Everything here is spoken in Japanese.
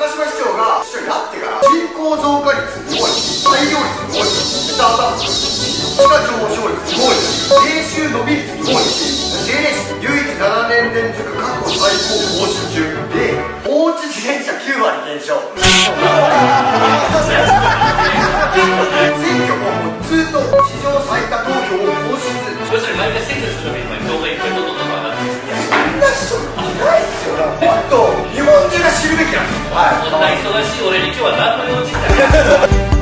高島市長が市長になってから人口増加率日本一、採用率日本一、スタートアップ地価上昇率日本一、年収伸び率日本一、政令市唯一7年連続過去最高更新中で、放置自転車9割減少。選挙もずっと史上最多投票を更新する。 要するに毎回選挙するために票がいっぱいどんどん上がってる。 いや、そんな人いないっすよ。もっと日本中が知るべきなんですよ。 そんな忙しい俺に今日は何の用事だよ。